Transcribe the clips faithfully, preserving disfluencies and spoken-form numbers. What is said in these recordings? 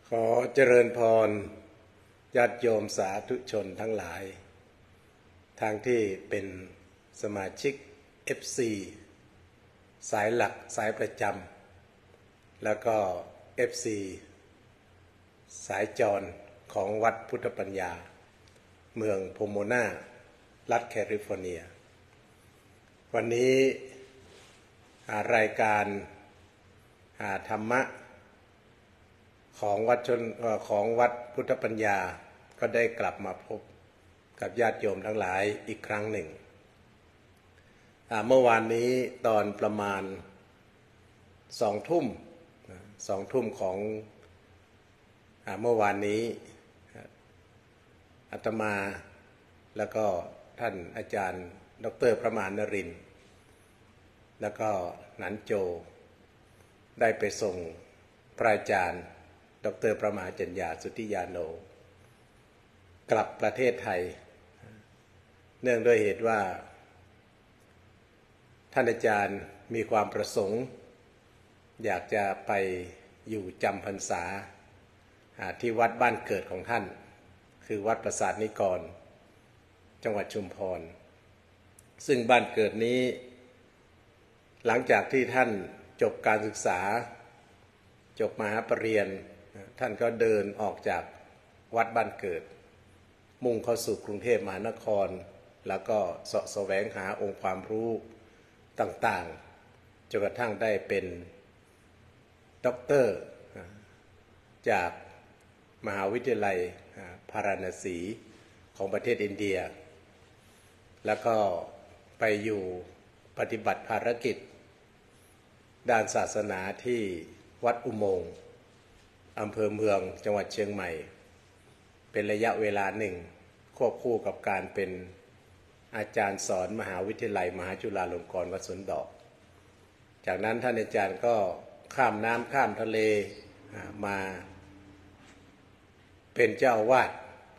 ขอเจริญพรญาติโยมสาธุชนทั้งหลายทางที่เป็นสมาชิก เอฟ ซี สายหลักสายประจำแล้วก็ เอฟ ซี สายจรของวัดพุทธปัญญาเมืองโพโมนารัฐแคลิฟอร์เนียวันนี้รายการธรรมะของวัดชนของวัดพุทธปัญญาก็ได้กลับมาพบกับญาติโยมทั้งหลายอีกครั้งหนึ่งเมื่อวานนี้ตอนประมาณสองทุ่มสองทุ่มของเมื่อวานนี้อาตมาแล้วก็ท่านอาจารย์ดร.พระมหานรินทร์แล้วก็หนันโจได้ไปส่งพระอาจารย์ดร.พระมหาจัญญาสุทธิยาโนกลับประเทศไทยเนื่องด้วยเหตุว่าท่านอาจารย์มีความประสงค์อยากจะไปอยู่จำพรรษาที่วัดบ้านเกิดของท่านคือวัดปราสาทนิกรจังหวัดชุมพรซึ่งบ้านเกิดนี้หลังจากที่ท่านจบการศึกษาจบมหาปรริญญาท่านก็เดินออกจากวัดบ้านเกิดมุ่งเข้าสู่กรุงเทพมหานครแล้วก็เสาะแสวงหาองค์ความรู้ต่างๆจนกระทั่งได้เป็นด็อกเตอร์จากมหาวิทยาลัยพาราณสีของประเทศอินเดียแล้วก็ไปอยู่ปฏิบัติภารกิจด้านศาสนาที่วัดอุโมงค์อำเภอเมืองจังหวัดเชียงใหม่เป็นระยะเวลาหนึ่งควบคู่กับการเป็นอาจารย์สอนมหาวิทยาลัยมหาจุฬาลงกรณ์วัดสวนดอกจากนั้นท่านอาจารย์ก็ข้ามน้ำข้ามทะเลมาเป็นเจ้าอาวาส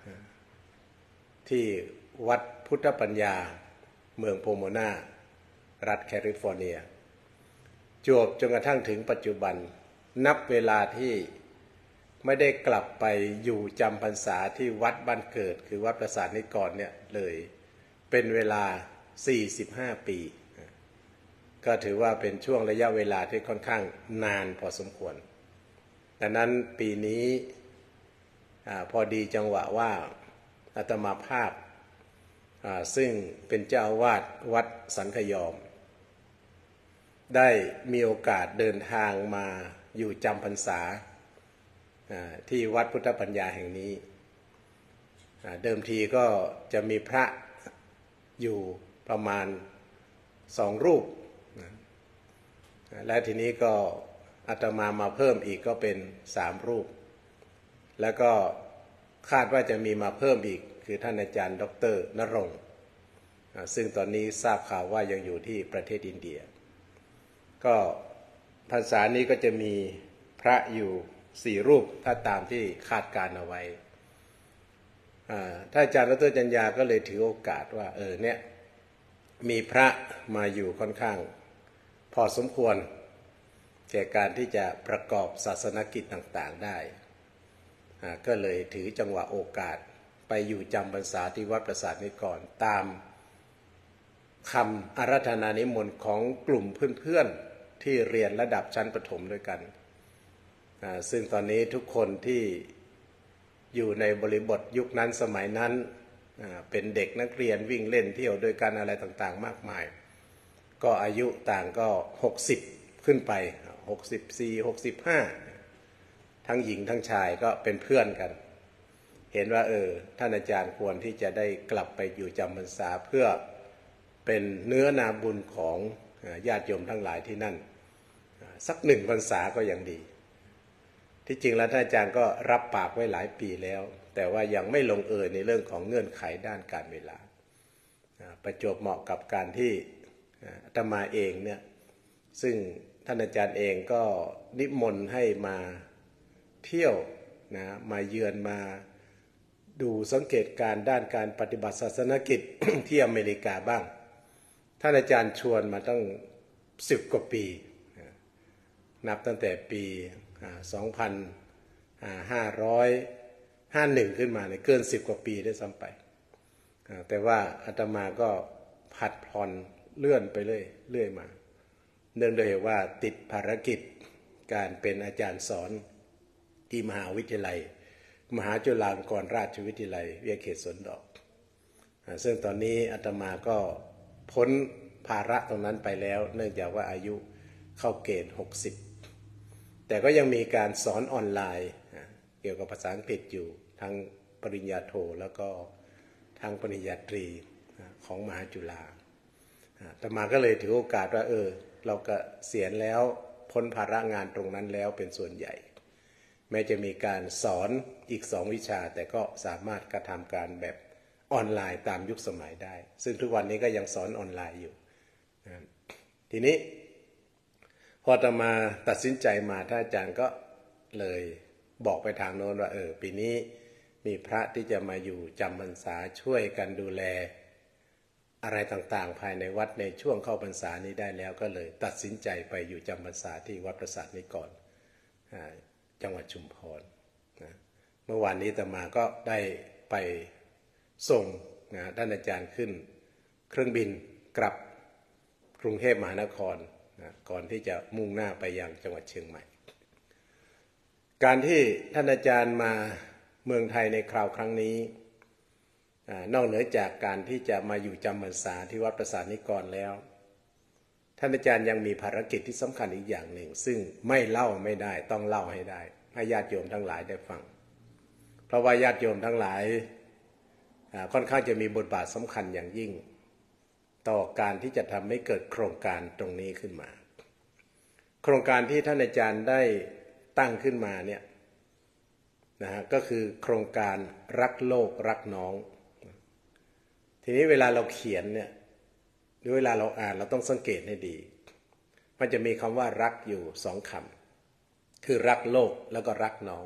ที่วัดพุทธปัญญาเมืองโพโมนารัฐแคลิฟอร์เนียจวบจนกระทั่งถึงปัจจุบันนับเวลาที่ไม่ได้กลับไปอยู่จำพรรษาที่วัดบ้านเกิดคือวัดปราสาทนิกรเนี่ยเลยเป็นเวลาสี่สิบห้าปีก็ถือว่าเป็นช่วงระยะเวลาที่ค่อนข้างนานพอสมควรดังนั้นปีนี้พอดีจังหวะว่าอาตมาภาพซึ่งเป็นเจ้าอาวาสวัดสันขยอมได้มีโอกาสเดินทางมาอยู่จำพรรษาที่วัดพุทธปัญญาแห่งนี้เดิมทีก็จะมีพระอยู่ประมาณสองรูปและทีนี้ก็อาตมามาเพิ่มอีกก็เป็นสามรูปแล้วก็คาดว่าจะมีมาเพิ่มอีกคือท่านอาจารย์ดร.ณรงค์ซึ่งตอนนี้ทราบข่าวว่ายังอยู่ที่ประเทศอินเดียก็พรรษานี้ก็จะมีพระอยู่สี่รูปถ้าตามที่คาดการเอาไว้ท่านอาจารย์ดร.จัญญาก็เลยถือโอกาสว่าเออเนี่ยมีพระมาอยู่ค่อนข้างพอสมควรแก่การที่จะประกอบศาสนกิจต่างๆได้ก็เลยถือจังหวะโอกาสไปอยู่จำพรรษาที่วัดปราสาทนิกรตามคำอาราธนานิมนต์ของกลุ่มเพื่อนๆที่เรียนระดับชั้นประถมด้วยกันซึ่งตอนนี้ทุกคนที่อยู่ในบริบทยุคนั้นสมัยนั้นเป็นเด็กนักเรียนวิ่งเล่นเที่ยวด้วยกันอะไรต่างๆมากมายก็อายุต่างก็หกสิบขึ้นไปหกสิบสี่ หกสิบห้าทั้งหญิงทั้งชายก็เป็นเพื่อนกันเห็นว่าเออท่านอาจารย์ควรที่จะได้กลับไปอยู่จำพรรษาเพื่อเป็นเนื้อนาบุญของญาติโยมทั้งหลายที่นั่นสักหนึ่งพรรษาก็ยังดีที่จริงแล้วท่านอาจารย์ก็รับปากไว้หลายปีแล้วแต่ว่ายังไม่ลงเอยในเรื่องของเงื่อนไขด้านการเวลาประจวบเหมาะกับการที่อาตมาเองเนี่ยซึ่งท่านอาจารย์เองก็นิมนต์ให้มาเที่ยวนะมาเยือนมาดูสังเกตการด้านการปฏิบัติศาสนกิจ ที่อเมริกาบ้างท่านอาจารย์ชวนมาตั้งสิบกว่าปีนับตั้งแต่ปีสองพันห้าร้อยห้าหนึ่งขึ้นมาเนี่ยเกินสิบกว่าปีได้ซ้ำไปแต่ว่าอาตมาก็ผัดผ่อนเลื่อนไปเรื่อยเรื่อยมาเนื่องด้วยว่าติดภารกิจการเป็นอาจารย์สอนที่มหาวิทยาลัยมหาจุฬาลงกรณราชวิทยาลัยวิทยาเขตสวนดอกซึ่งตอนนี้อาตมาก็พ้นภาระตรงนั้นไปแล้วเนื่องจากว่าอายุเข้าเกณฑ์หกสิบแต่ก็ยังมีการสอนออนไลน์เกี่ยวกับภาษาอังกฤษอยู่ทั้งปริญญาโทแล้วก็ทั้งปริญญาตรีของมหาจุฬาอาตมาก็เลยถือโอกาสว่าเออเราก็เสียณแล้วพ้นภาระงานตรงนั้นแล้วเป็นส่วนใหญ่แม้จะมีการสอนอีกสองวิชาแต่ก็สามารถกระทำการแบบออนไลน์ตามยุคสมัยได้ซึ่งทุกวันนี้ก็ยังสอนออนไลน์อยู่นะทีนี้พออาตมาตัดสินใจมาท่านอาจารย์ก็เลยบอกไปทางโน้นว่าเออปีนี้มีพระที่จะมาอยู่จำพรรษาช่วยกันดูแลอะไรต่างๆภายในวัดในช่วงเข้าพรรษานี้ได้แล้วก็เลยตัดสินใจไปอยู่จำพรรษาที่วัดประสาทนิกรจังหวัดชุมพรนะเมื่อวานนี้อาตมาก็ได้ไปส่งนะท่านอาจารย์ขึ้นเครื่องบินกลับกรุงเทพมหานครนะก่อนที่จะมุ่งหน้าไปยังจังหวัดเชียงใหม่การที่ท่านอาจารย์มาเมืองไทยในคราวครั้งนี้นอกเหนือจากการที่จะมาอยู่จำพรรษาที่วัดประสาทนิกรแล้วท่านอาจารย์ยังมีภารกิจที่สำคัญอีกอย่างหนึ่งซึ่งไม่เล่าไม่ได้ต้องเล่าให้ได้ให้ญาติโยมทั้งหลายได้ฟังเพราะว่าญาติโยมทั้งหลายค่อนข้างจะมีบทบาทสำคัญอย่างยิ่งต่อการที่จะทำให้เกิดโครงการตรงนี้ขึ้นมาโครงการที่ท่านอาจารย์ได้ตั้งขึ้นมาเนี่ยนะฮะก็คือโครงการรักโลกรักน้องทีนี้เวลาเราเขียนเนี่ยหรือเวลาเราอ่านเราต้องสังเกตให้ดีมันจะมีคำว่ารักอยู่สองคำคือรักโลกแล้วก็รักน้อง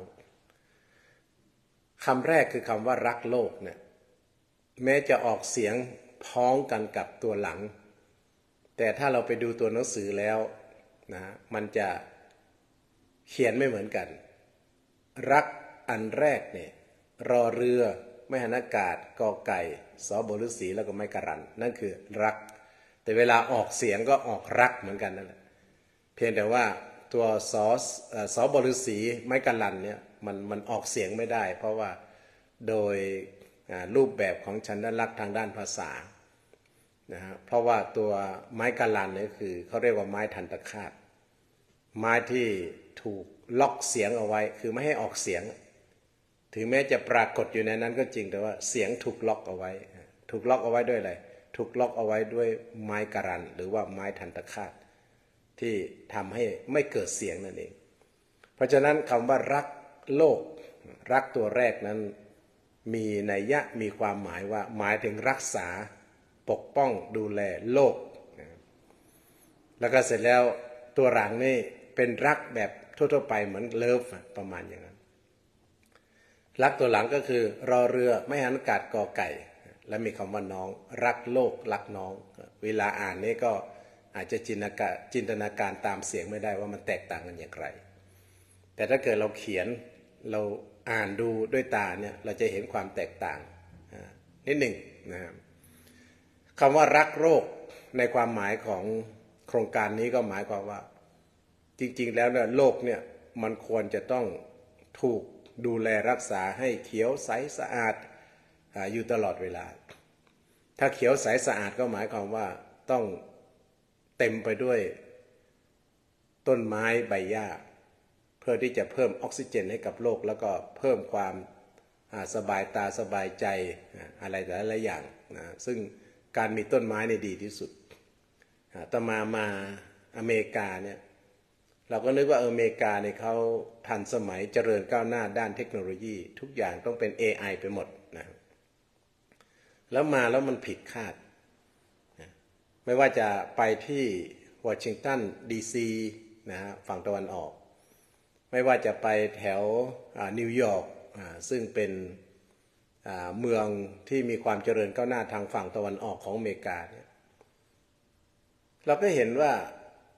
คำแรกคือคำว่ารักโลกเนี่ยแม้จะออกเสียงพ้องกันกับตัวหลังแต่ถ้าเราไปดูตัวหนังสือแล้วนะมันจะเขียนไม่เหมือนกันรักอันแรกเนี่ยรอเรือไม่หันอากาศกอไก่สอบฤษีแล้วก็ไม่กรันนั่นคือรักแต่เวลาออกเสียงก็ออกรักเหมือนกันนั่นแหละเพียงแต่ว่าตัวสอสอบฤษีไม่กรันเนี่ยมันมันออกเสียงไม่ได้เพราะว่าโดยรูปแบบของชันลักษณ์ทางด้านภาษานะฮะเพราะว่าตัวไม้กรันเนี่ยคือเขาเรียกว่าไม้ทันตคาตไม้ที่ถูกล็อกเสียงเอาไว้คือไม่ให้ออกเสียงถึงแม้จะปรากฏอยู่ในนั้นก็จริงแต่ว่าเสียงถูกล็อกเอาไว้ถูกล็อกเอาไว้ด้วยอะไรถูกล็อกเอาไว้ด้วยไม้กรันหรือว่าไม้ทันตคาตที่ทำให้ไม่เกิดเสียงนั่นเองเพราะฉะนั้นคำว่ารักโลกรักตัวแรกนั้นมีนัยยะมีความหมายว่าหมายถึงรักษาปกป้องดูแลโลกแล้วก็เสร็จแล้วตัวหลังนี่เป็นรักแบบทั่วๆไปเหมือนเลิฟประมาณอย่างนั้นรักตัวหลังก็คือรอเรือไม่หันอากาศกอไก่และมีคำว่าน้องรักโลกรักน้องเวลาอ่านนี่ก็อาจจะจินตนาการจินตนาการตามเสียงไม่ได้ว่ามันแตกต่างกันอย่างไรแต่ถ้าเกิดเราเขียนเราอ่านดูด้วยตาเนี่ยเราจะเห็นความแตกต่างนิดหนึ่งนะครับคำว่ารักโลกในความหมายของโครงการนี้ก็หมายความว่าจริงๆแล้วเนี่ยโลกเนี่ยมันควรจะต้องถูกดูแลรักษาให้เขียวใสสะอาดอยู่ตลอดเวลาถ้าเขียวใสสะอาดก็หมายความว่าต้องเต็มไปด้วยต้นไม้ใบหญ้าเพื่อที่จะเพิ่มออกซิเจนให้กับโลกแล้วก็เพิ่มความสบายตาสบายใจอะไรแต่ละอย่างนะซึ่งการมีต้นไม้นี่ดีที่สุดต่อมามาอเมริกาเนี่ยเราก็นึกว่าอเมริกาเนี่ยเขาทันสมัยเจริญก้าวหน้าด้านเทคโนโลยีทุกอย่างต้องเป็น เอ ไอ ไปหมดนะแล้วมาแล้วมันผิดคาดนะไม่ว่าจะไปที่วอชิงตันดีซีนะฮะฝั่งตะวันออกไม่ว่าจะไปแถวนิวยอร์กซึ่งเป็นเมืองที่มีความเจริญก้าวหน้าทางฝั่งตะวันออกของอเมริกาเนี่ยเราก็เห็นว่า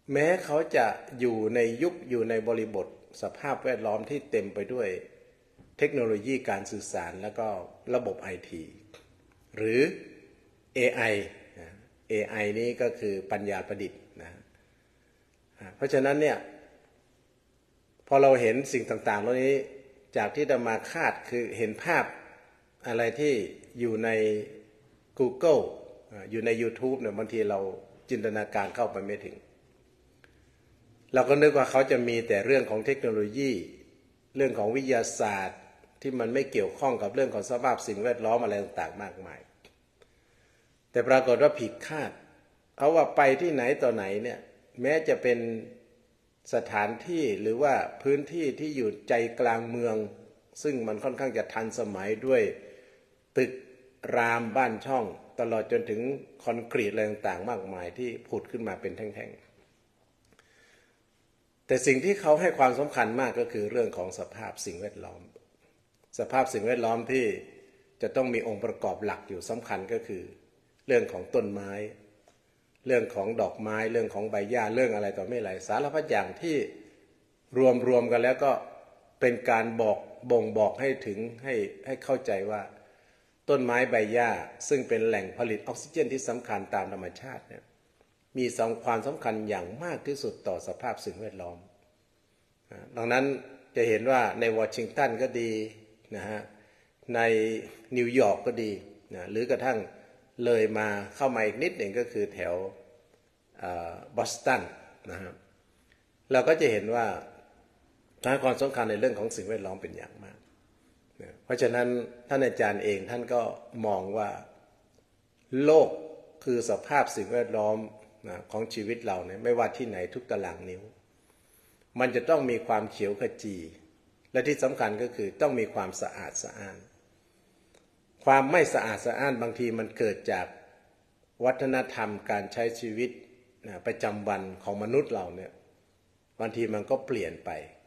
แม้เขาจะอยู่ในยุคอยู่ในบริบทสภาพแวดล้อมที่เต็มไปด้วยเทคโนโลยีการสื่อสารแล้วก็ระบบ ไอ ที หรือ เอ ไอ เอ ไอ นี้ก็คือปัญญาประดิษฐ์นะเพราะฉะนั้นเนี่ยพอเราเห็นสิ่งต่างๆเหล่านี้จากที่จะมาคาดคือเห็นภาพอะไรที่อยู่ใน Google อยู่ใน YouTube เนี่ยบางทีเราจินตนาการเข้าไปไม่ถึงเราก็นึกว่าเขาจะมีแต่เรื่องของเทคโนโลยีเรื่องของวิทยาศาสตร์ที่มันไม่เกี่ยวข้องกับเรื่องของสภาพสิ่งแวดล้อมอะไรต่างๆมากมายแต่ปรากฏว่าผิดคาดเขาว่าไปที่ไหนต่อไหนเนี่ยแม้จะเป็นสถานที่หรือว่าพื้นที่ที่อยู่ใจกลางเมืองซึ่งมันค่อนข้างจะทันสมัยด้วยตึกรามบ้านช่องตลอดจนถึงคอนกรีตอะไรต่างๆมากมายที่ผุดขึ้นมาเป็นแท่งๆแต่สิ่งที่เขาให้ความสำคัญมากก็คือเรื่องของสภาพสิ่งแวดล้อมสภาพสิ่งแวดล้อมที่จะต้องมีองค์ประกอบหลักอยู่สำคัญก็คือเรื่องของต้นไม้เรื่องของดอกไม้เรื่องของใบหญ้าเรื่องอะไรต่อไม่หลายสารพัดอย่างที่รวมรวมกันแล้วก็เป็นการบอกบ่งบอกให้ถึงให้ให้เข้าใจว่าต้นไม้ใบหญ้าซึ่งเป็นแหล่งผลิตออกซิเจนที่สำคัญตามธรรมชาติเนี่ยมีความสำคัญอย่างมากที่สุดต่อสภาพสิ่งแวดล้อมดังนั้นจะเห็นว่าในวอชิงตันก็ดีนะฮะในนิวยอร์กก็ดีนะหรือกระทั่งเลยมาเข้ามาอีกนิดหนึ่งก็คือแถวบอสตันนะครับเราก็จะเห็นว่าให้ความสำคัญในเรื่องของสิ่งแวดล้อมเป็นอย่างมากนะเพราะฉะนั้นท่านอาจารย์เองท่านก็มองว่าโลกคือสภาพสิ่งแวดล้อมนะของชีวิตเราเนี่ยไม่ว่าที่ไหนทุกตารางนิ้วมันจะต้องมีความเขียวขจีและที่สำคัญก็คือต้องมีความสะอาดสะอ้านความไม่สะอาดสะอ้านบางทีมันเกิดจากวัฒนธรรมการใช้ชีวิตนะประจำวันของมนุษย์เราเนี่ยบางทีมันก็เปลี่ยนไป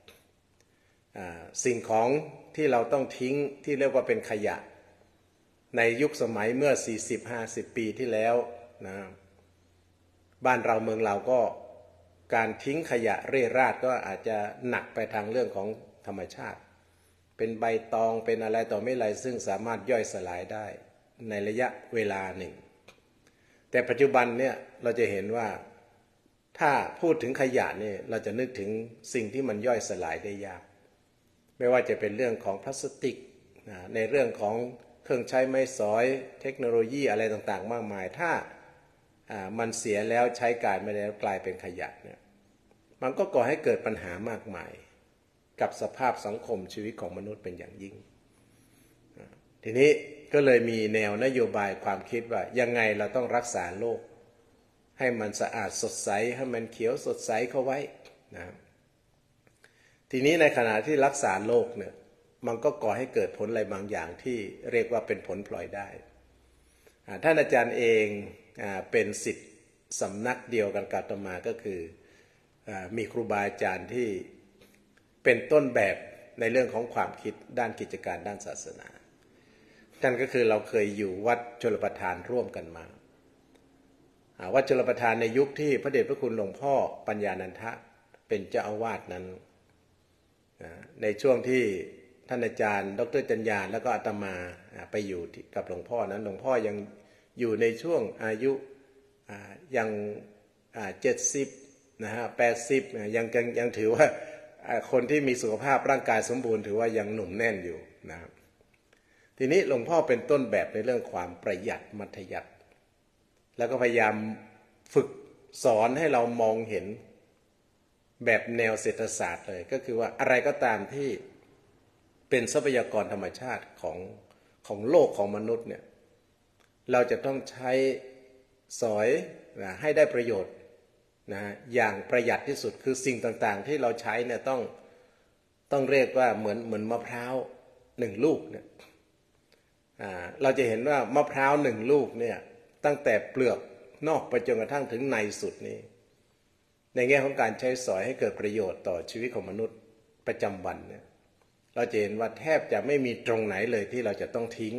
สิ่งของที่เราต้องทิ้งที่เรียกว่าเป็นขยะในยุคสมัยเมื่อ สี่สิบห้าสิบ ปีที่แล้วนะบ้านเราเมืองเราก็การทิ้งขยะเร่ราดก็อาจจะหนักไปทางเรื่องของธรรมชาติเป็นใบตองเป็นอะไรต่อไม่ไรซึ่งสามารถย่อยสลายได้ในระยะเวลาหนึ่งแต่ปัจจุบันเนี่ยเราจะเห็นว่าถ้าพูดถึงขยะเนี่ยเราจะนึกถึงสิ่งที่มันย่อยสลายได้ยากไม่ว่าจะเป็นเรื่องของพลาสติกในเรื่องของเครื่องใช้ไม้สอยเทคโนโลยีอะไรต่างๆมากมายถ้ามันเสียแล้วใช้การไม่ได้กลายเป็นขยะเนี่ยมันก็ก่อให้เกิดปัญหามากมายกับสภาพสังคมชีวิตของมนุษย์เป็นอย่างยิ่งทีนี้ก็เลยมีแนวนโยบายความคิดว่ายังไงเราต้องรักษาโลกให้มันสะอาดสดใสให้มันเขียวสดใสเข้าไว้นะทีนี้ในขณะที่รักษาโลกเนี่ยมันก็ก่อให้เกิดผลอะไรบางอย่างที่เรียกว่าเป็นผลพลอยได้ท่านอาจารย์เองเป็นศิษย์สำนักเดียวกันกับอาตมาก็คือมีครูบาอาจารย์ที่เป็นต้นแบบในเรื่องของความคิดด้านกิจการด้านศาสนาท่านก็คือเราเคยอยู่วัดชลประทานร่วมกันมาวัดชลประทานในยุคที่พระเดชพระคุณหลวงพ่อปัญญานันทะเป็นเจ้าอาวาสนั้นในช่วงที่ท่านอาจารย์ดร.จัญญาแล้วก็อาตมาไปอยู่กับหลวงพ่อนั้นหลวงพ่อยังอยู่ในช่วงอายุยังเจ็ดสิบนะฮะแปดสิบยังยังถือว่าคนที่มีสุขภาพร่างกายสมบูรณ์ถือว่ายังหนุ่มแน่นอยู่นะครับทีนี้หลวงพ่อเป็นต้นแบบในเรื่องความประหยัดมัธยัสถ์แล้วก็พยายามฝึกสอนให้เรามองเห็นแบบแนวเศรษฐศาสตร์เลยก็คือว่าอะไรก็ตามที่เป็นทรัพยากรธรรมชาติของของโลกของมนุษย์เนี่ยเราจะต้องใช้สอยนะให้ได้ประโยชน์นะอย่างประหยัดที่สุดคือสิ่งต่างๆที่เราใช้เนี่ยต้องต้องเรียกว่าเหมือนเหมือนมะพร้าวหนึ่งลูกเนี่ยเราจะเห็นว่ามะพร้าวหนึ่งลูกเนี่ยตั้งแต่เปลือกนอกไปจนกระทั่งถึงในสุดนี้ในแง่ของการใช้สอยให้เกิดประโยชน์ต่อชีวิตของมนุษย์ประจำวันเนี่ยเราจะเห็นว่าแทบจะไม่มีตรงไหนเลยที่เราจะต้องทิ้ง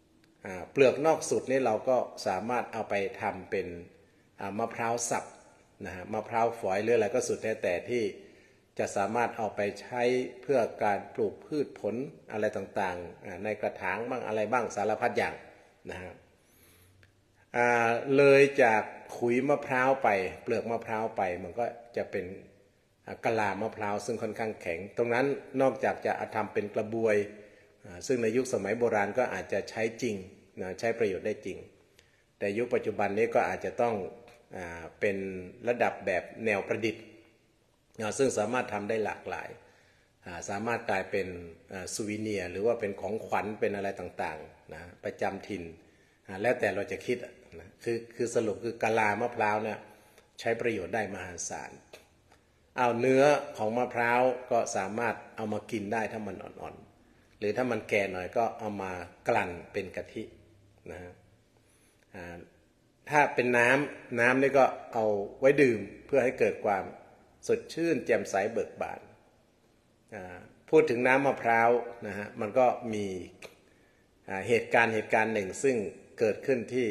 เปลือกนอกสุดนี่เราก็สามารถเอาไปทำเป็นมะพร้าวสับนะฮะมะพร้าวฝอยหรืออะไรก็สุดแท้แต่ที่จะสามารถเอาไปใช้เพื่อการปลูกพืชผลอะไรต่างๆในกระถางบ้างอะไรบ้างสารพัดอย่างนะฮะเลยจากขุยมะพร้าวไปเปลือกมะพร้าวไปมันก็จะเป็นกะลามะพร้าวซึ่งค่อนข้างแข็งตรงนั้นนอกจากจะทำเป็นกระบวยซึ่งในยุคสมัยโบราณก็อาจจะใช้จริงนะใช้ประโยชน์ได้จริงแต่ยุคปัจจุบันนี้ก็อาจจะต้องเป็นระดับแบบแนวประดิษฐ์ซึ่งสามารถทำได้หลากหลายสามารถกลายเป็นซูวิเนียร์หรือว่าเป็นของขวัญเป็นอะไรต่างๆนะประจำถิ่นแล้วแต่เราจะคิดนะคือคือสรุปคือกะลามะพร้าวเนี่ยใช้ประโยชน์ได้มหาศาลเอาเนื้อของมะพร้าวก็สามารถเอามากินได้ถ้ามันอ่อนๆหรือถ้ามันแก่หน่อยก็เอามากลั่นเป็นกะทินะฮะถ้าเป็นน้ำน้ำนี่ก็เอาไว้ดื่มเพื่อให้เกิดความสดชื่นแจ่มใสเบิกบานพูดถึงน้ำมะพร้าวนะฮะมันก็มีเหตุการณ์เหตุการณ์หนึ่งซึ่งเกิดขึ้นที่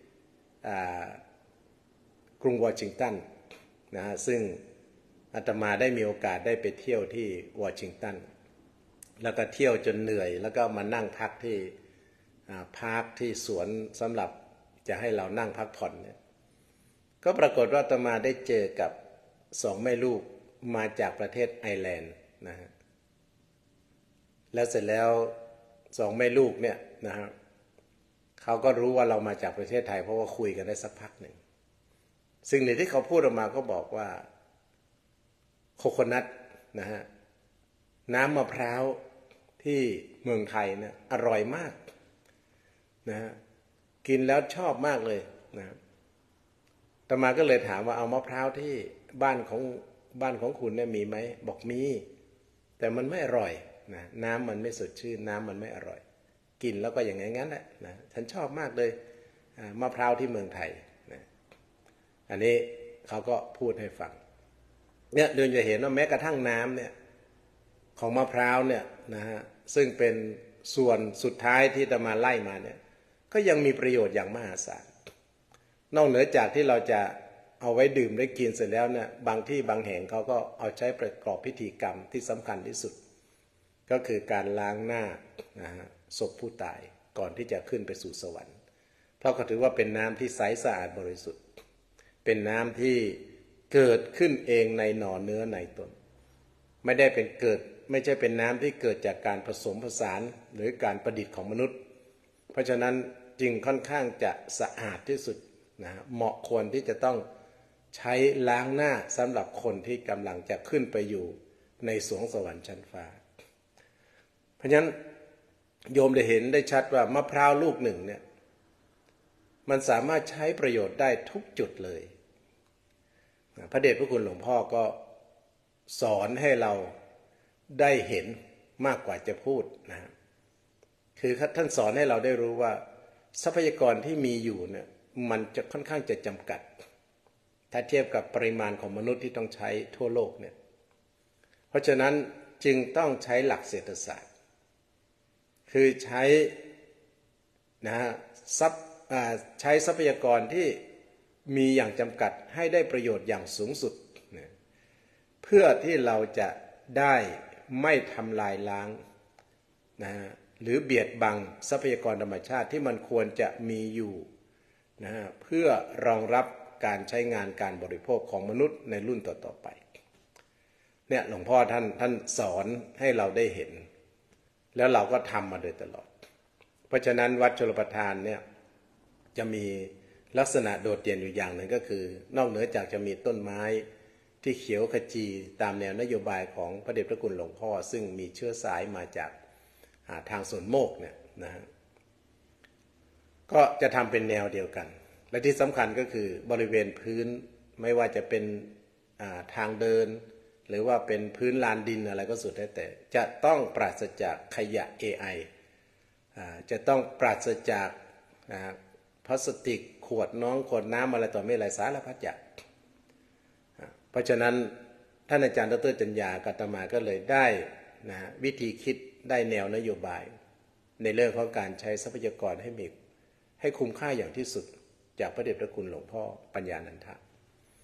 กรุงวอชิงตันนะฮะซึ่งอาตมาได้มีโอกาสได้ไปเที่ยวที่วอชิงตันแล้วก็เที่ยวจนเหนื่อยแล้วก็มานั่งพักที่พาร์คที่สวนสำหรับจะให้เรานั่งพักผ่อนเนี่ยก็ปรากฏว่าอาตมาได้เจอกับสองแม่ลูกมาจากประเทศไอร์แลนด์นะฮะแล้วเสร็จแล้วสองแม่ลูกเนี่ยนะฮะเขาก็รู้ว่าเรามาจากประเทศไทยเพราะว่าคุยกันได้สักพักหนึ่งสิ่งหนึ่งที่เขาพูดออกมาก็บอกว่าโคโคนัทนะฮะน้ำมะพร้าวที่เมืองไทยเนี่ยอร่อยมากนะฮะกินแล้วชอบมากเลยนะอาตมาก็เลยถามว่าเอามะพร้าวที่บ้านของบ้านของคุณเนี่ยมีไหมบอกมีแต่มันไม่อร่อยนะน้ำมันไม่สดชื่นน้ำมันไม่อร่อยกินแล้วก็อย่างงั้นแหละนะฉันชอบมากเลยมะพร้าวที่เมืองไทยนะอันนี้เขาก็พูดให้ฟังเนี่ยเดินจะเห็นว่าแม้กระทั่งน้ำเนี่ยของมะพร้าวเนี่ยนะฮะซึ่งเป็นส่วนสุดท้ายที่จะมาไล่มาเนี่ยก็ยังมีประโยชน์อย่างมหาศาลนอกเหนือจากที่เราจะเอาไว้ดื่มได้กินเสร็จแล้วเนี่ยบางที่บางแห่งเขาก็เอาใช้ประกอบพิธีกรรมที่สำคัญที่สุดก็คือการล้างหน้านะฮะศพผู้ตายก่อนที่จะขึ้นไปสู่สวรรค์เพราะเขาถือว่าเป็นน้ำที่ใสสะอาดบริสุทธิ์เป็นน้ำที่เกิดขึ้นเองในหน่อเนื้อในตนไม่ได้เป็นเกิดไม่ใช่เป็นน้ำที่เกิดจากการผสมผสานหรือการประดิษฐ์ของมนุษย์เพราะฉะนั้นจึงค่อนข้างจะสะอาดที่สุดนะเหมาะควรที่จะต้องใช้ล้างหน้าสำหรับคนที่กำลังจะขึ้นไปอยู่ในสวงสวรรค์ชั้นฟ้าเพราะฉะนั้นโยมได้เห็นได้ชัดว่ามะพร้าวลูกหนึ่งเนี่ยมันสามารถใช้ประโยชน์ได้ทุกจุดเลยพระเดชพระคุณหลวงพ่อก็สอนให้เราได้เห็นมากกว่าจะพูดนะคือท่านสอนให้เราได้รู้ว่าทรัพยากรที่มีอยู่เนี่ยมันจะค่อนข้างจะจำกัดถ้าเทียบกับปริมาณของมนุษย์ที่ต้องใช้ทั่วโลกเนี่ยเพราะฉะนั้นจึงต้องใช้หลักเศรษฐศาสตร์คือใช้นะฮะทรัพย์ใช้ทรัพยากรที่มีอย่างจำกัดให้ได้ประโยชน์อย่างสูงสุดเพื่อที่เราจะได้ไม่ทำลายล้างนะฮะหรือเบียดบังทรัพยากรธรรมชาติที่มันควรจะมีอยู่นะฮะเพื่อรองรับการใช้งานการบริโภคของมนุษย์ในรุ่นต่อๆไปเนี่ยหลวงพ่อท่านท่านสอนให้เราได้เห็นแล้วเราก็ทำมาโดยตลอดเพราะฉะนั้นวัดชลประทานเนี่ยจะมีลักษณะโดดเด่นอยู่อย่างหนึ่งก็คือนอกเหนือจากจะมีต้นไม้ที่เขียวขจีตามแนวนโยบายของพระเดชพระคุณหลวงพ่อซึ่งมีเชื้อสายมาจากทางสวนโมกเนี่ยนะฮะก็จะทำเป็นแนวเดียวกันและที่สำคัญก็คือบริเวณพื้นไม่ว่าจะเป็นทางเดินหรือว่าเป็นพื้นลานดินอะไรก็สุดแท้แต่จะต้องปราศจากขยะ เอ ไอ จะต้องปราศจากพลาสติกขวดน้องขวดน้ำอะไรต่อไม่อะไรสารพัดอย่างเพราะฉะนั้นท่านอาจารย์ดร.จัญญากัตมาก็เลยได้นะวิธีคิดได้แนวนโยบายในเรื่องของการใช้ทรัพยากรให้มีให้คุ้มค่าอย่างที่สุดจากพระเดชพระคุณหลวงพ่อปัญญานันทะ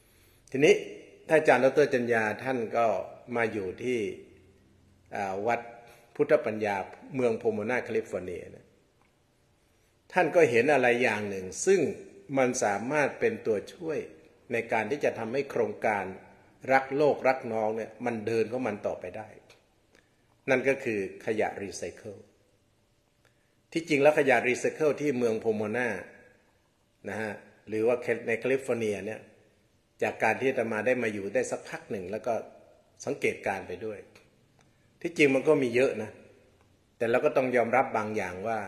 ทีนี้ท่านอาจารย์ดร.จัญญาท่านก็มาอยู่ที่วัดพุทธปัญญาเมืองโพโมนาแคลิฟอร์เนียนะท่านก็เห็นอะไรอย่างหนึ่งซึ่งมันสามารถเป็นตัวช่วยในการที่จะทำให้โครงการรักโลกรักน้องเนี่ยมันเดินของมันต่อไปได้นั่นก็คือขยะรีไซเคิลที่จริงแล้วขยะรีไซเคิลที่เมืองโพโมนานะฮะหรือว่าในแคลิฟอร์เนียเนี่ยจากการที่อาตมาได้มาอยู่ได้สักพักหนึ่งแล้วก็สังเกตการไปด้วยที่จริงมันก็มีเยอะนะแต่เราก็ต้องยอมรับบางอย่างว่า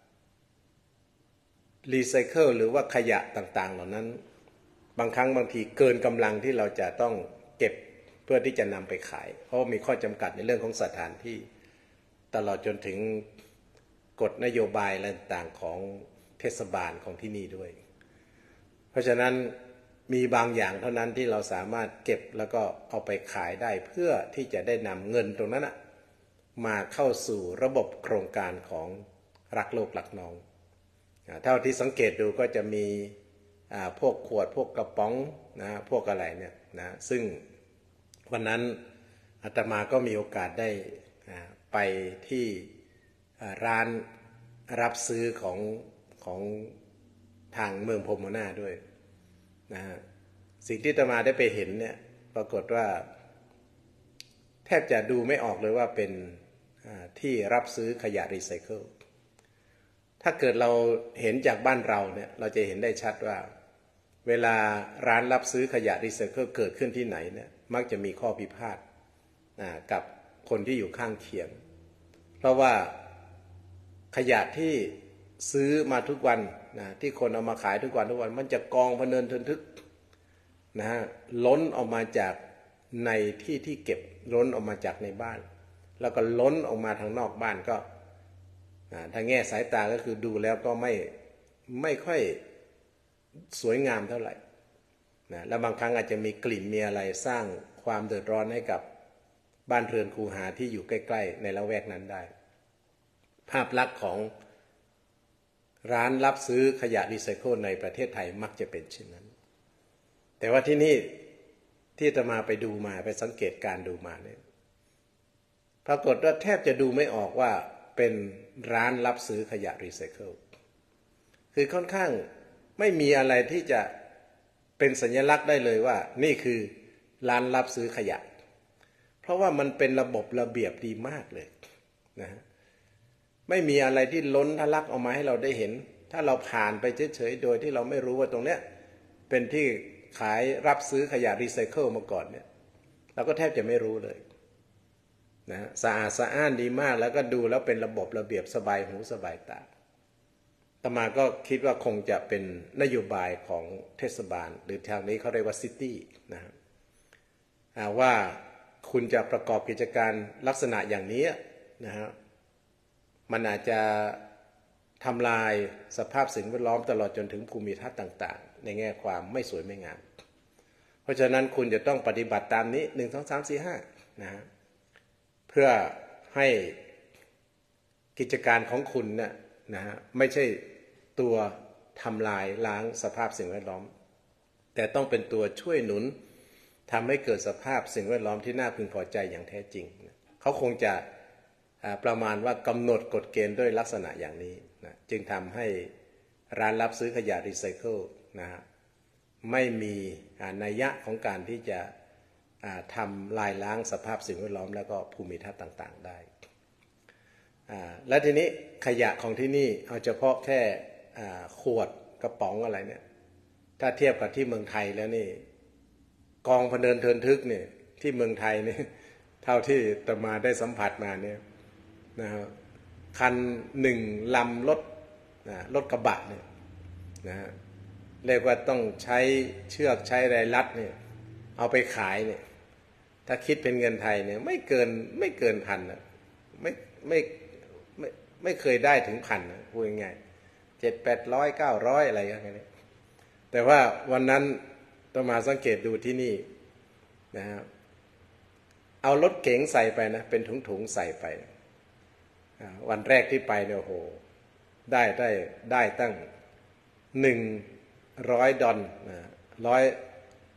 รีไซเคิลหรือว่าขยะต่างๆเหล่านั้นบางครั้งบางทีเกินกำลังที่เราจะต้องเก็บเพื่อที่จะนำไปขายเพราะมีข้อจำกัดในเรื่องของสถานที่ตลอดจนถึงกฎนโยบายต่างๆของเทศบาลของที่นี่ด้วยเพราะฉะนั้นมีบางอย่างเท่านั้นที่เราสามารถเก็บแล้วก็เอาไปขายได้เพื่อที่จะได้นำเงินตรงนั้นมาเข้าสู่ระบบโครงการของรักโลกรักน้องเท่าที่สังเกตดูก็จะมีพวกขวดพวกกระป๋องนะพวกอะไรเนี่ยนะซึ่งวันนั้นอาตมาก็มีโอกาสได้ไปที่ร้านรับซื้อของของทางเมืองโพโมนาด้วยนะฮะสิ่งที่อาตมาได้ไปเห็นเนี่ยปรากฏว่าแทบจะดูไม่ออกเลยว่าเป็นที่รับซื้อขยะรีไซเคิลถ้าเกิดเราเห็นจากบ้านเราเนี่ยเราจะเห็นได้ชัดว่าเวลาร้านรับซื้อขยะรีไซเคิลเกิดขึ้นที่ไหนเนี่ยมักจะมีข้อพิพาทกับคนที่อยู่ข้างเคียงเพราะว่าขยะที่ซื้อมาทุกวันนะที่คนเอามาขายทุกวันทุกวันมันจะกองพะเนินทึนทึกนะฮะล้นออกมาจากในที่ที่เก็บล้นออกมาจากในบ้านแล้วก็ล้นออกมาทางนอกบ้านก็ทางแง่สายตาก็คือดูแล้วก็ไม่ไม่ค่อยสวยงามเท่าไหร่นะแล้วบางครั้งอาจจะมีกลิ่นมีอะไรสร้างความเดือดร้อนให้กับบ้านเรือนคูหาที่อยู่ใกล้ๆในละแวกนั้นได้ภาพลักษณ์ของร้านรับซื้อขยะรีไซเคิลในประเทศไทยมักจะเป็นเช่นนั้นแต่ว่าที่นี่ที่อาตมาไปดูมาไปสังเกตการดูมาเนี่ยปรากฏว่าแทบจะดูไม่ออกว่าเป็นร้านรับซื้อขยะรีไซเคิลคือค่อนข้างไม่มีอะไรที่จะเป็นสัญลักษณ์ได้เลยว่านี่คือร้านรับซื้อขยะเพราะว่ามันเป็นระบบระเบียบดีมากเลยนะฮะไม่มีอะไรที่ล้นทะลักออกมาให้เราได้เห็นถ้าเราผ่านไปเฉยๆโดยที่เราไม่รู้ว่าตรงเนี้ยเป็นที่ขายรับซื้อขยะรีไซเคิลมาก่อนเนี่ยเราก็แทบจะไม่รู้เลยนะสะอาดสะอ้านดีมากแล้วก็ดูแล้วเป็นระบบระเบียบสบายหูสบายตาอาตมาก็คิดว่าคงจะเป็นนโยบายของเทศบาลหรือทางนี้เขาเรียกว่าซิตี้นะว่าคุณจะประกอบกิจการลักษณะอย่างนี้นะฮะมันอาจจะทำลายสภาพสิ่งแวดล้อมตลอดจนถึงภูมิทัศน์ต่างๆในแง่ความไม่สวยไม่งามเพราะฉะนั้นคุณจะต้องปฏิบัติตามนี้หนึ่งสองสามสี่ห้านะฮะเพื่อให้กิจการของคุณเนี่ยนะฮะไม่ใช่ตัวทำลายล้างสภาพสิ่งแวดล้อมแต่ต้องเป็นตัวช่วยหนุนทำให้เกิดสภาพสิ่งแวดล้อมที่น่าพึงพอใจอย่างแท้จริงเขาคงจะประมาณว่ากำหนดกฎเกณฑ์ด้วยลักษณะอย่างนี้นะจึงทำให้ร้านรับซื้อขยะรีไซเคิลนะฮะไม่มีนัยยะของการที่จะทำลายล้างสภาพสิ่งแวดล้อมแล้วก็ภูมิทัศน์ต่างๆได้และทีนี้ขยะของที่นี่เอาเฉพาะแค่ขวดกระป๋องอะไรเนี่ยถ้าเทียบกับที่เมืองไทยแล้วนี่กองพะเนินเทินทึกเนี่ยที่เมืองไทยนี่เท่าที่อาตมาได้สัมผัสมาเนี่ยนะฮะคันหนึ่งลำรถนะรถกระบะเนี่ยนะฮะเรียกว่าต้องใช้เชือกใช้ไรลัดเนี่ยเอาไปขายเนี่ยถ้าคิดเป็นเงินไทยเนี่ยไม่เกินไม่เกินพันนะไม่ไม่ไม่ไม่เคยได้ถึงพันนะพูดง่ายๆเจ็ดแปดร้อยเก้าร้อยอะไรอย่างเงี้ยแต่ว่าวันนั้นต้องมาสังเกตดูที่นี่นะฮะเอารถเก๋งใส่ไปนะเป็นถุงๆใส่ไปวันแรกที่ไปเนี่ยโอ้โหได้ได้ได้ตั้งหนึ่งร้อยดอลนะร้อย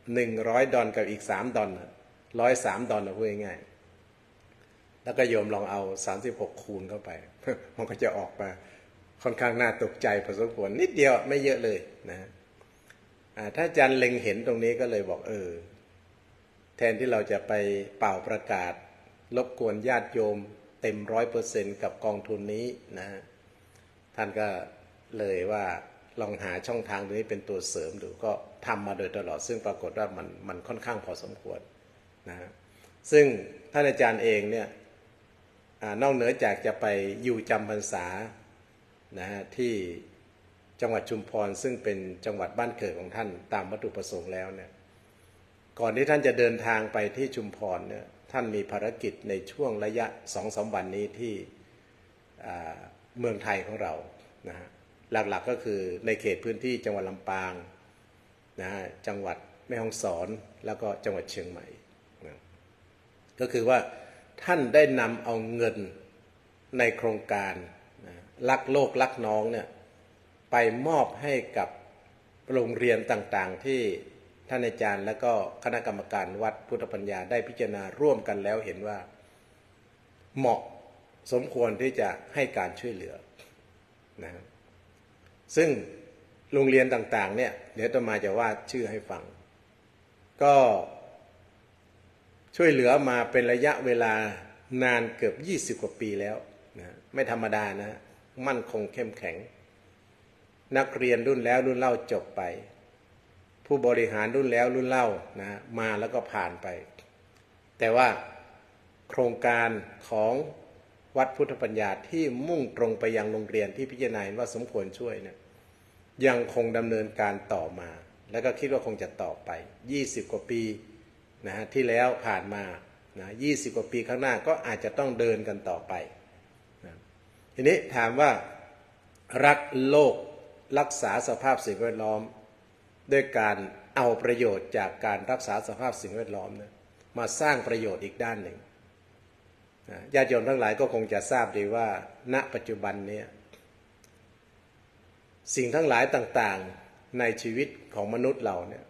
หนึ่งร้อยดอลกับอีกสามดอลร้อยสามดอลนะพูดง่ายๆแล้วก็โยมลองเอาสามสิบหกคูณเข้าไป มันก็จะออกมาค่อนข้างน่าตกใจพอสมควรนิดเดียวไม่เยอะเลยนะถ้าอาจารย์เล็งเห็นตรงนี้ก็เลยบอกเออแทนที่เราจะไปเป่าประกาศรบกวนญาติโยมเต็มร้อยเปอร์เซ็นต์กับกองทุนนี้นะท่านก็เลยว่าลองหาช่องทางตรงนี้เป็นตัวเสริมดูก็ทำมาโดยตลอดซึ่งปรากฏว่ามันมันค่อนข้างพอสมควรนะซึ่งท่านอาจารย์เองเนี่ยนอกเหนือจากจะไปอยู่จำพรรษานะที่จังหวัดชุมพรซึ่งเป็นจังหวัดบ้านเกิดของท่านตามวัตถุประสงค์แล้วเนี่ยก่อนที่ท่านจะเดินทางไปที่ชุมพรเนี่ยท่านมีภารกิจในช่วงระยะสองสามวันนี้ที่เมืองไทยของเรานะฮะหลักๆก็คือในเขตพื้นที่จังหวัดลำปางนะฮะจังหวัดแม่ฮ่องสอนแล้วก็จังหวัดเชียงใหม่นะก็คือว่าท่านได้นำเอาเงินในโครงการนะรักโลกรักน้องเนี่ยไปมอบให้กับโรงเรียนต่างๆที่ท่านอาจารย์และก็คณะกรรมการวัดพุทธปัญญาได้พิจารณาร่วมกันแล้วเห็นว่าเหมาะสมควรที่จะให้การช่วยเหลือนะซึ่งโรงเรียนต่างๆเนี่ยเดี๋ยวต่อมาจะว่าชื่อให้ฟังก็ช่วยเหลือมาเป็นระยะเวลานานเกือบยี่สิบกว่าปีแล้วนะไม่ธรรมดานะมั่นคงเข้มแข็งนักเรียนรุ่นแล้วรุ่นเล่าจบไปผู้บริหารรุ่นแล้วรุ่นเล่านะมาแล้วก็ผ่านไปแต่ว่าโครงการของวัดพุทธปัญญาที่มุ่งตรงไปยังโรงเรียนที่พิจารณาว่าสมควรช่วยเนี่ยยังคงดำเนินการต่อมาแล้วก็คิดว่าคงจะต่อไปยี่สิบกว่าปีนะฮะที่แล้วผ่านมานะยี่สิบกว่าปีข้างหน้าก็อาจจะต้องเดินกันต่อไปนะทีนี้ถามว่ารักโลกรักษาสภาพสิ่งแวดล้อมด้วยการเอาประโยชน์จากการรักษาสภาพสิ่งแวดล้อมนะมาสร้างประโยชน์อีกด้านหนึ่งญาติโยมทั้งหลายก็คงจะทราบดีว่าณปัจจุบันนี้สิ่งทั้งหลายต่างๆในชีวิตของมนุษย์เราเนี่ย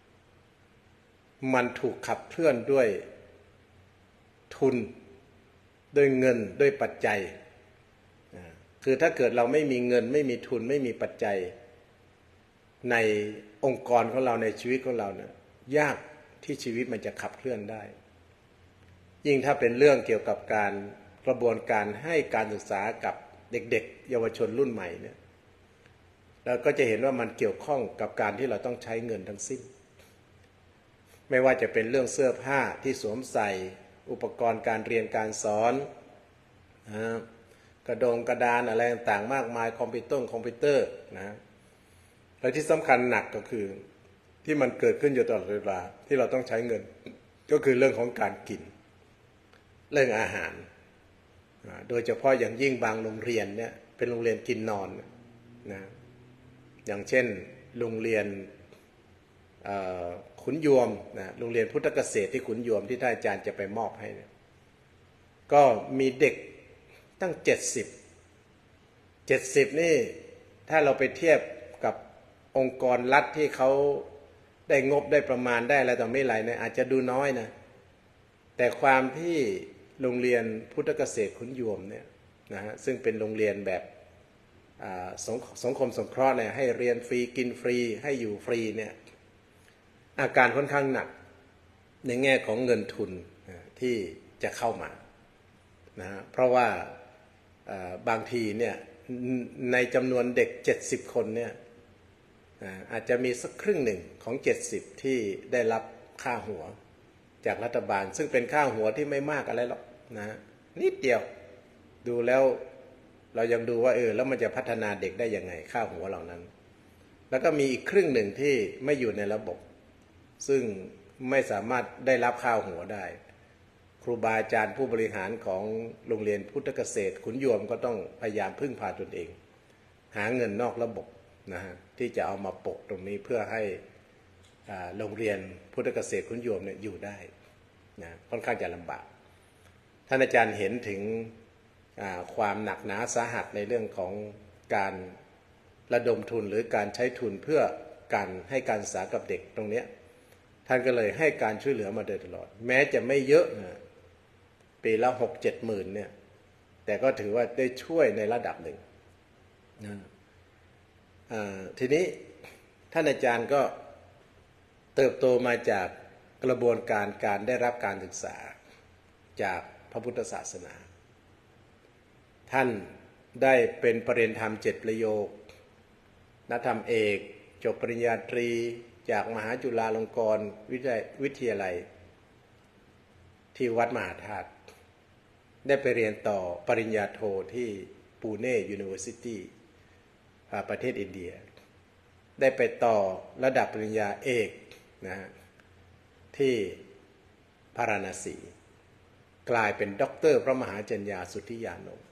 มันถูกขับเคลื่อนด้วยทุนด้วยเงินด้วยปัจจัยคือถ้าเกิดเราไม่มีเงินไม่มีทุนไม่มีปัจจัยในองค์กรของเราในชีวิตของเราเนี่ยยากที่ชีวิตมันจะขับเคลื่อนได้ยิ่งถ้าเป็นเรื่องเกี่ยวกับการกระบวนการให้การศึกษากับเด็กๆเยาวชนรุ่นใหม่เนี่ยเราก็จะเห็นว่ามันเกี่ยวข้องกับการที่เราต้องใช้เงินทั้งสิ้นไม่ว่าจะเป็นเรื่องเสื้อผ้าที่สวมใส่อุปกรณ์การเรียนการสอนนะกระดงกระดานอะไรต่างๆมากมายคอมพิวเตอร์คอมพิวเตอร์นะและที่สำคัญหนักก็คือที่มันเกิดขึ้นอยู่ตลอดเวลาที่เราต้องใช้เงินก็คือเรื่องของการกินเรื่องอาหารโดยเฉพาะอย่างยิ่งบางโรงเรียนเนี่ยเป็นโรงเรียนกินนอนนะอย่างเช่นโรงเรียนขุนยวมนะโรงเรียนพุทธเกษตรที่ขุนยวมที่ท่านอาจารย์จะไปมอบให้เนี่ยก็มีเด็กตั้งเจ็ดสิบเจ็ดสิบนี่ถ้าเราไปเทียบกับองค์กรรัฐที่เขาได้งบได้ประมาณได้อะไรต่อไม่ไรเนี่ยอาจจะดูน้อยนะแต่ความที่โรงเรียนพุทธเกษตรขุนยวมเนี่ยนะฮะซึ่งเป็นโรงเรียนแบบสังคมสงเคราะห์เนี่ยให้เรียนฟรีกินฟรีให้อยู่ฟรีเนี่ยอาการค่อนข้างหนักในแง่ของเงินทุนที่จะเข้ามานะเพราะว่าบางทีเนี่ยในจำนวนเด็กเจ็ดสิบคนเนี่ยอาจจะมีสักครึ่งหนึ่งของเจ็ดสิบที่ได้รับค่าหัวจากรัฐบาลซึ่งเป็นค่าหัวที่ไม่มากอะไรหรอกนะนิดเดียวดูแล้วเรายังดูว่าเออแล้วมันจะพัฒนาเด็กได้ยังไงค่าหัวเหล่านั้นแล้วก็มีอีกครึ่งหนึ่งที่ไม่อยู่ในระบบซึ่งไม่สามารถได้รับค่าหัวได้ครูบาอาจารย์ผู้บริหารของโรงเรียนพุทธเกษตรขุนยวมก็ต้องพยายามพึ่งพาตนเองหาเงินนอกระบบนะฮะที่จะเอามาปกตรงนี้เพื่อให้โรงเรียนพุทธเกษตรขุนยวมเนี่ยอยู่ได้นะค่อนข้างจะลำบากท่านอาจารย์เห็นถึงความหนักหนาสาหัสในเรื่องของการระดมทุนหรือการใช้ทุนเพื่อการให้การศึกษากับเด็กตรงนี้ท่านก็เลยให้การช่วยเหลือมาโดยตลอดแม้จะไม่เยอะนะปีละหกเจ็ดหมื่นเนี่ยแต่ก็ถือว่าได้ช่วยในระดับหนึ่งนะทีนี้ท่านอาจารย์ก็เติบโตมาจากกระบวนการการได้รับการศึกษาจากพระพุทธศาสนาท่านได้เป็นปรริญญาธรรมเจ็ดประโยคนักธรรมเอกจบปริญญาตรีจากมหาจุฬาลงกรณ์วิทยาลัยที่วัดมหาธาตุได้ไปเรียนต่อปริญญาโทที่ปูเน่ยูนิเวอร์ซิตี้ประเทศอินเดียได้ไปต่อระดับปริญญาเอกนะที่พาราณสีกลายเป็นด็อกเตอร์พระมหาจัญญาสุทธิยานนท์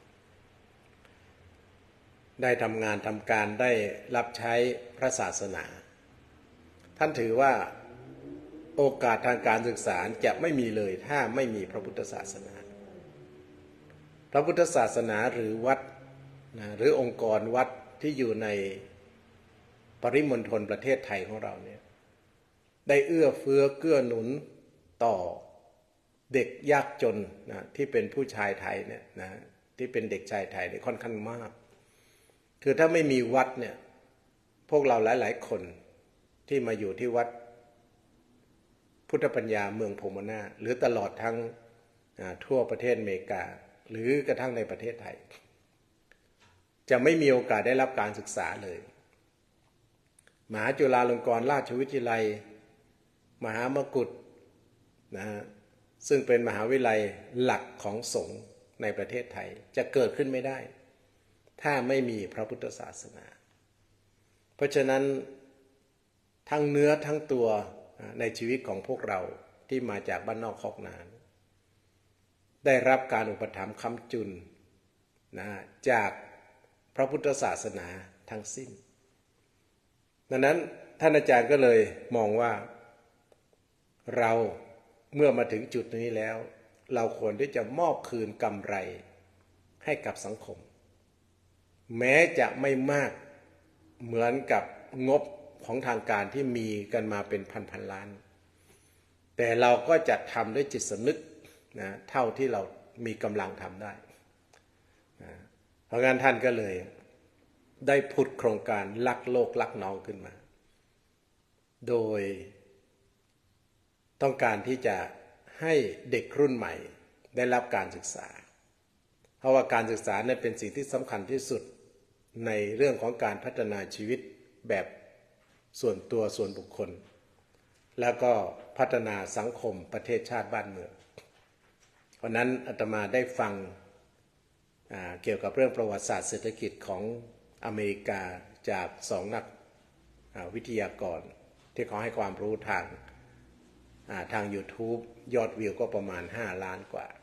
ได้ทำงานทำการได้รับใช้พระศาสนาท่านถือว่าโอกาสทางการศึกษาจะไม่มีเลยถ้าไม่มีพระพุทธศาสนาพระพุทธศาสนาหรือวัดนะหรือองค์กรวัดที่อยู่ในปริมณฑลประเทศไทยของเราเนี่ยได้เอื้อเฟื้อเกื้อหนุนต่อเด็กยากจนนะที่เป็นผู้ชายไทยเนี่ยนะที่เป็นเด็กชายไทยเนี่ยค่อนข้างมากคือถ้าไม่มีวัดเนี่ยพวกเราหลายๆคนที่มาอยู่ที่วัดพุทธปัญญาเมืองโพโมนาหรือตลอดทั้งทั่วประเทศอเมริกาหรือกระทั่งในประเทศไทยจะไม่มีโอกาสได้รับการศึกษาเลยมหาจุฬาลงกรณราชวิทยาลัยมหามกุฏนะฮะซึ่งเป็นมหาวิทยาลัยหลักของสงฆ์ในประเทศไทยจะเกิดขึ้นไม่ได้ถ้าไม่มีพระพุทธศาสนาเพราะฉะนั้นทั้งเนื้อทั้งตัวในชีวิตของพวกเราที่มาจากบ้านนอกคอกนาได้รับการอุปถัมภ์ค้ำจุนนะจากพระพุทธศาสนาทั้งสิ้นดังนั้นท่านอาจารย์ก็เลยมองว่าเราเมื่อมาถึงจุดนี้แล้วเราควรที่จะมอบคืนกำไรให้กับสังคมแม้จะไม่มากเหมือนกับงบของทางการที่มีกันมาเป็นพันๆล้านแต่เราก็จะทำด้วยจิตสำนึกนะเท่าที่เรามีกำลังทำได้นะเพราะงั้นท่านก็เลยได้ผุดโครงการรักโลกรักน้องขึ้นมาโดยต้องการที่จะให้เด็กรุ่นใหม่ได้รับการศึกษาเพราะว่าการศึกษานั้นเป็นสิ่งที่สำคัญที่สุดในเรื่องของการพัฒนาชีวิตแบบส่วนตัวส่วนบุคคลแล้วก็พัฒนาสังคมประเทศชาติบ้านเมืองเพราะนั้นอาตมาได้ฟังเกี่ยวกับเรื่องประวัติศาสตร์เศรษฐกิจของอเมริกาจากสองนักวิทยากรที่เขาให้ความรู้ทางทาง YouTube ยอดวิวก็ประมาณห้าล้านกว่า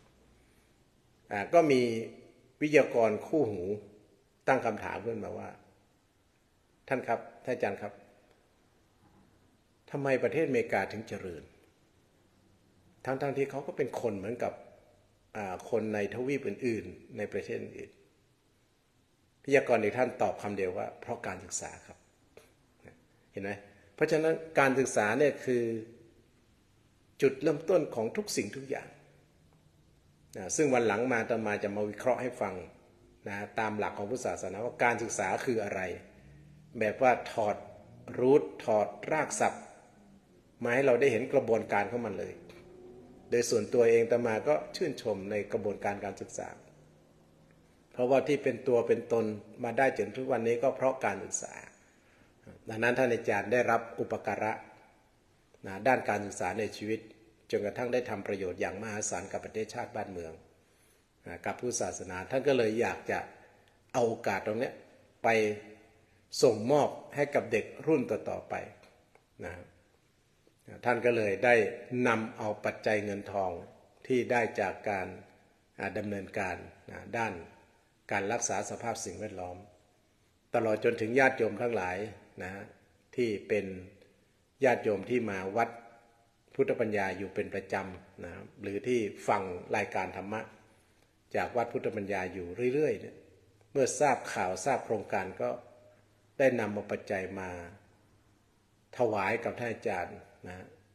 ก็มีวิทยากรคู่หูตั้งคำถามขึ้นมาว่าท่านครับท่านอาจารย์ครับทำไมประเทศอเมริกาถึงเจริญทั้งๆ ท, ที่เขาก็เป็นคนเหมือนกับคนในทวีปอื่นๆในประเทศอื่นวิทยากรอีกท่านตอบคำเดียวว่าเพราะการศึกษาครับเห็นไหมเพราะฉะนั้นการศึกษาเนี่ยคือจุดเริ่มต้นของทุกสิ่งทุกอย่างนะซึ่งวันหลังมาอาตมาจะมาวิเคราะห์ให้ฟังนะตามหลักของพุทธศาสนาว่าการศึกษาคืออะไรแบบว่าถอดรูทถอดรากศัพท์มาให้เราได้เห็นกระบวนการของมันเลยโดยส่วนตัวเองอาตมาก็ชื่นชมในกระบวนการการศึกษาเพราะว่าที่เป็นตัวเป็นตนมาได้จนทุกวันนี้ก็เพราะการศึกษาดังนั้นท่านอาจารย์ได้รับอุปการะนะด้านการศึกษาในชีวิตจนกระทั่งได้ทำประโยชน์อย่างมหาศาลกับประเทศชาติบ้านเมืองนะกับพุทธศาสนาท่านก็เลยอยากจะเอาโอกาสตรงนี้ไปส่งมอบให้กับเด็กรุ่นต่อๆไปนะท่านก็เลยได้นำเอาปัจจัยเงินทองที่ได้จากการดำเนินการนะด้านการรักษาสภาพสิ่งแวดล้อมตลอดจนถึงญาติโยมทั้งหลายนะที่เป็นญาติโยมที่มาวัดพุทธปัญญาอยู่เป็นประจำนะหรือที่ฟังรายการธรรมะจากวัดพุทธปัญญาอยู่เรื่อยๆเนี่ยเมื่อทราบข่าวทราบโครงการก็ได้นำเอาปัจจัยมาถวายกับท่านอาจารย์นะ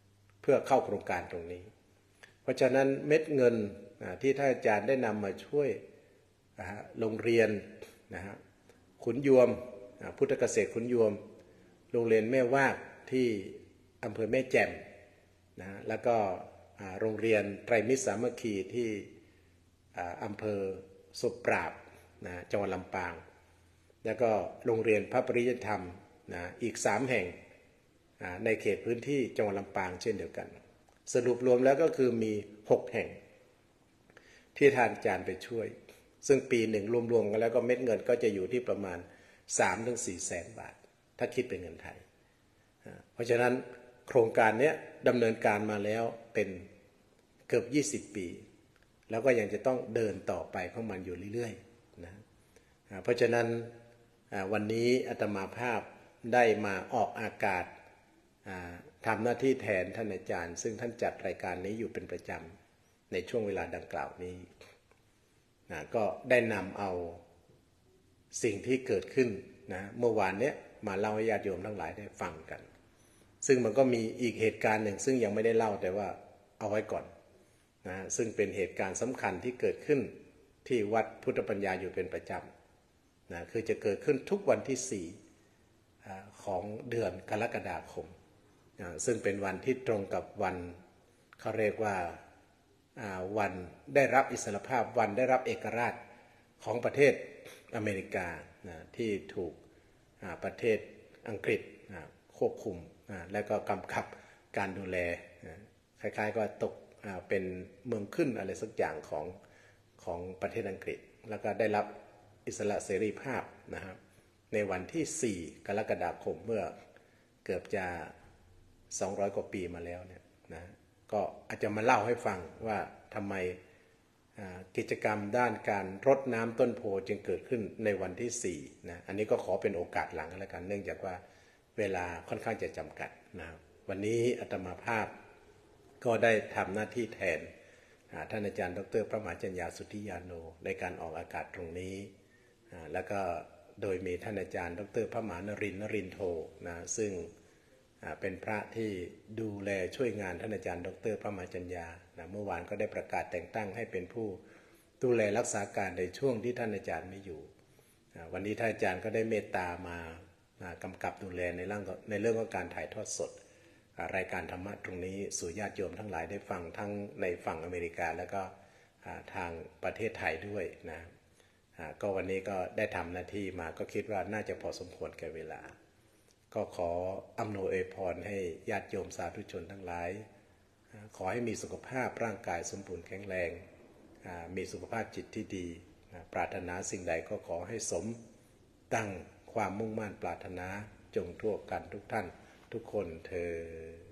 เพื่อเข้าโครงการตรงนี้เพราะฉะนั้นเม็ดเงินที่ท่านอาจารย์ได้นำมาช่วยโรงเรียนนะฮะขุนยวมพุทธเกษตรขุนยวมโรงเรียนแม่วากที่อำเภอแม่แจ่มนะแล้วก็โรงเรียนไตรมิตรสามัคคีที่อำเภอสุปราบนะจังหวัดลำปางแล้วก็โรงเรียนพระปริยธรรมนะอีกสามแห่งในเขตพื้นที่จังหวัดลำปางเช่นเดียวกันสรุปรวมแล้วก็คือมีหกแห่งที่ท่านอาจารย์ไปช่วยซึ่งปีหนึ่งรวมๆกันแล้วก็เม็ดเงินก็จะอยู่ที่ประมาณ สามถึงสี่ แสนบาทถ้าคิดเป็นเงินไทยเพราะฉะนั้นโครงการนี้ดำเนินการมาแล้วเป็นเกือบยี่สิบปีแล้วก็ยังจะต้องเดินต่อไปของมันอยู่เรื่อยๆนะเพราะฉะนั้นวันนี้อาตมาภาพได้มาออกอากาศทำหน้าที่แทนท่านอาจารย์ซึ่งท่านจัดรายการนี้อยู่เป็นประจำในช่วงเวลาดังกล่าวนี้นะก็ได้นำเอาสิ่งที่เกิดขึ้นนะเมื่อวานเนี้ยมาเล่าให้ญาติโยมทั้งหลายได้ฟังกันซึ่งมันก็มีอีกเหตุการณ์หนึ่งซึ่งยังไม่ได้เล่าแต่ว่าเอาไว้ก่อนนะซึ่งเป็นเหตุการณ์สำคัญที่เกิดขึ้นที่วัดพุทธปัญญาอยู่เป็นประจำนะคือจะเกิดขึ้นทุกวันที่สี่ของเดือนกรกฎาคมนะซึ่งเป็นวันที่ตรงกับวันเขาเรียกว่าวันได้รับอิสรภาพวันได้รับเอกราชของประเทศอเมริกานะที่ถูกประเทศอังกฤษนะควบคุมนะและก็กำกับการดูแลนะคล้ายๆก็ตกเป็นเมืองขึ้นอะไรสักอย่างของของประเทศอังกฤษแล้วก็ได้รับอิสระเสรีภาพนะครับในวันที่สี่กรกฎาคมเมื่อเกือบจะสองร้อยกว่าปีมาแล้วเนี่ยนะก็อาจจะมาเล่าให้ฟังว่าทำไมกิจกรรมด้านการรดน้ำต้นโพจึงเกิดขึ้นในวันที่สี่นะอันนี้ก็ขอเป็นโอกาสหลังแล้วกันเนื่องจากว่าเวลาค่อนข้างจะจำกัดนะวันนี้อาตมาภาพก็ได้ทำหน้าที่แทนท่านอาจารย์ดรพระมหาจัญญาสุทธิยาโนในการออกอากาศตรงนี้แล้วก็โดยมีท่านอาจารย์ดรพระมหานรินทร์นรินทร์โทนะซึ่งเป็นพระที่ดูแลช่วยงานท่านอาจารย์ดรพระมหาจัญญานะเมื่อวานก็ได้ประกาศแต่งตั้งให้เป็นผู้ดูแลรักษาการในช่วงที่ท่านอาจารย์ไม่อยู่วันนี้ท่านอาจารย์ก็ได้เมตตามากำกับดูแลในเรื่องในเรื่องของการถ่ายทอดสดรายการธรรมะตรงนี้สู่ญาติโยมทั้งหลายได้ฟังทั้งในฝั่งอเมริกาแล้วก็ทางประเทศไทยด้วยนะก็วันนี้ก็ได้ทำหน้าที่มาก็คิดว่าน่าจะพอสมควรแก่เวลาก็ขออำนวยอวยพรให้ญาติโยมสาธุชนทั้งหลายขอให้มีสุขภาพร่างกายสมบูรณ์แข็งแรงมีสุขภาพจิตที่ดีปรารถนาสิ่งใดก็ขอให้สมตั้งความมุ่งมั่นปรารถนาจงทั่วกันทุกท่านทุกคนเทอญ